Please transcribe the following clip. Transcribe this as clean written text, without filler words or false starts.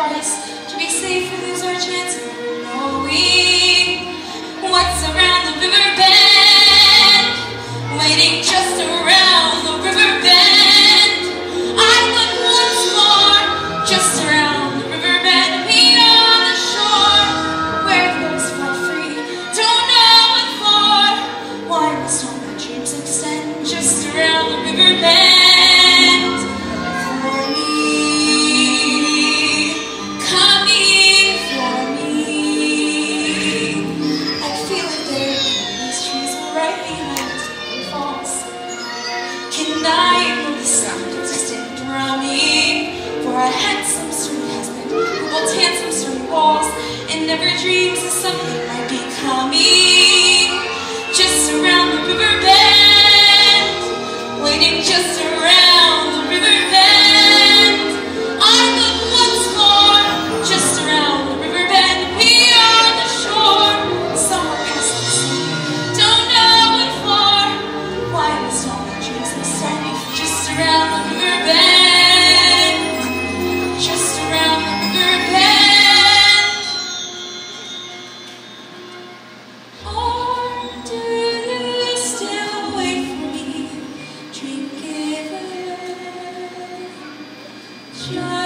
price to be safe. We lose our chance of knowing what's around the river bend, waiting just around the river bend. I look once more, just around the river bend, beyond the shore, where the waves fly free. Don't know what for. Why must all my dreams extend just around the river bend? Can I ignore the sound of distant drumming for a handsome stone husband who built handsome stone walls and never dreams that something might be coming just around the river bend, waiting just around the river bend. I look once more, just around the river bend, beyond the shore, somewhere past the sea. Don't know what for. Why must all my dreams extend just around the river bend, just around the river bend? Or do you still wait for me, dream giver?